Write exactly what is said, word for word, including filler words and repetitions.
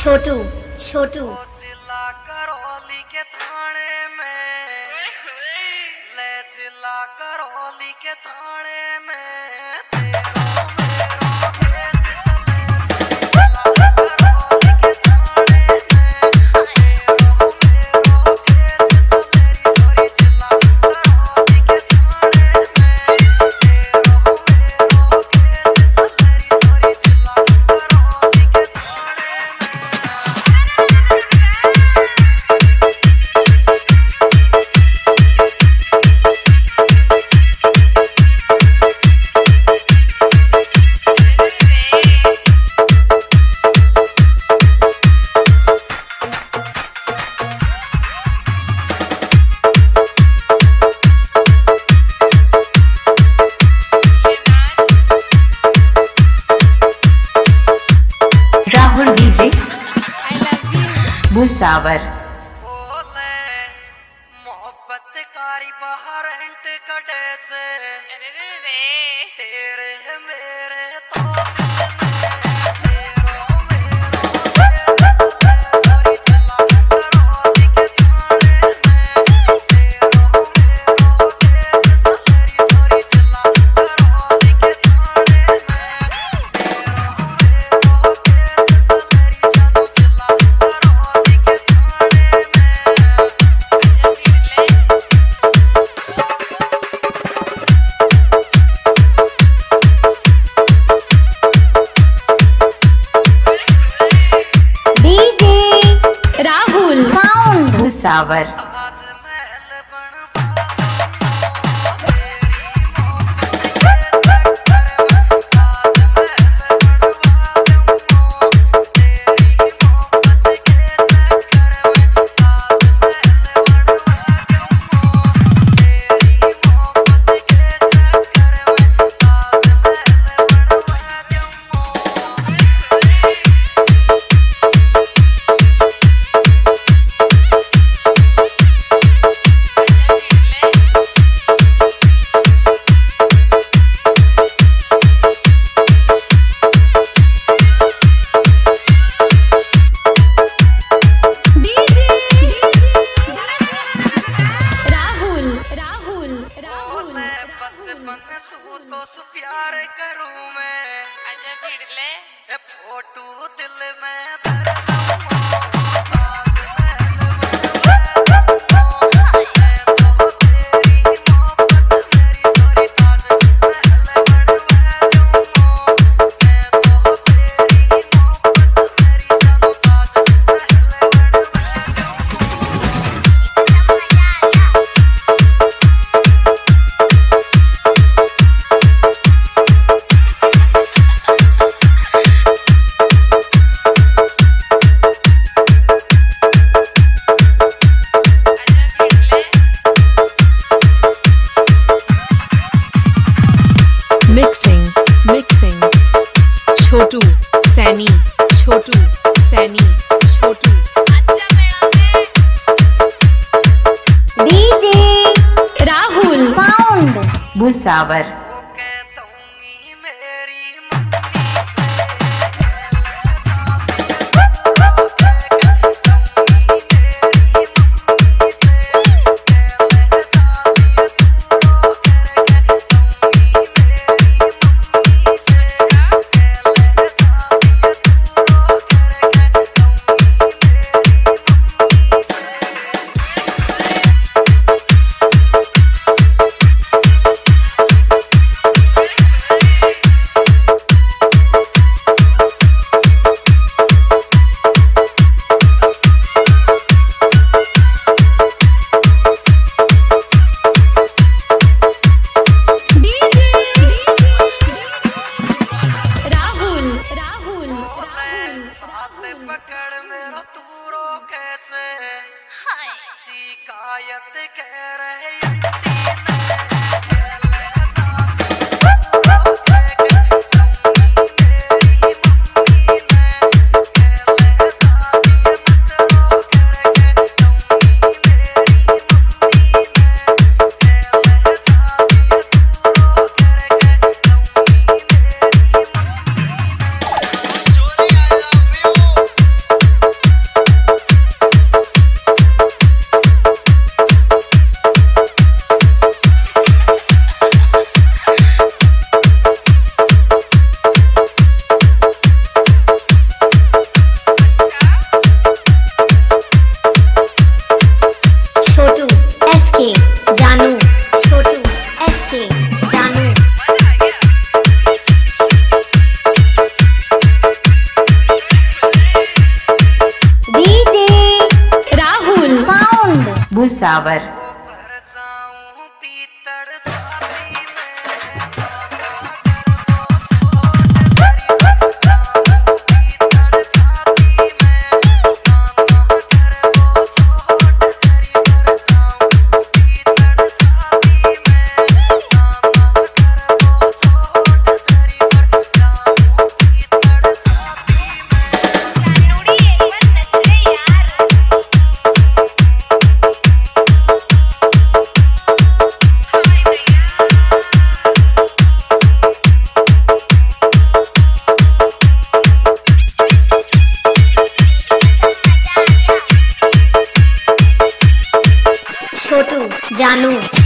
छोटू छोटू जिला करौली के थाने में ले जिला करौली के थाने में तेरो मेरो केस चले जिला करौली के थाने में तेरो मेरो केस चले छोरी जिला करौली के थाने में तेरो मेरो केस चले छोरी जिला करौली के थाने में। भुसावर मोहब्बत कारी बाहर एंट कटे से तेरे मेरे तो भुसावर प्यार करूं मैं अच्छा भिड़ले ए फोटो दिल में धर ताज महल मैं तो तेरी मोहब्बत मेरी छोरी ताज महल बनवा दूं मैं तो तेरी मोहब्बत मेरी जानो ताज महल बनवा mixing mixing Chhotu Saini Chhotu Saini Chhotu DJ Rahul sound Bhusawar पकड़ मेरा तूरो कैसे शिकायत कह रहे भूसावर भर जाऊं पीतड़ छाती में छोटू जानू।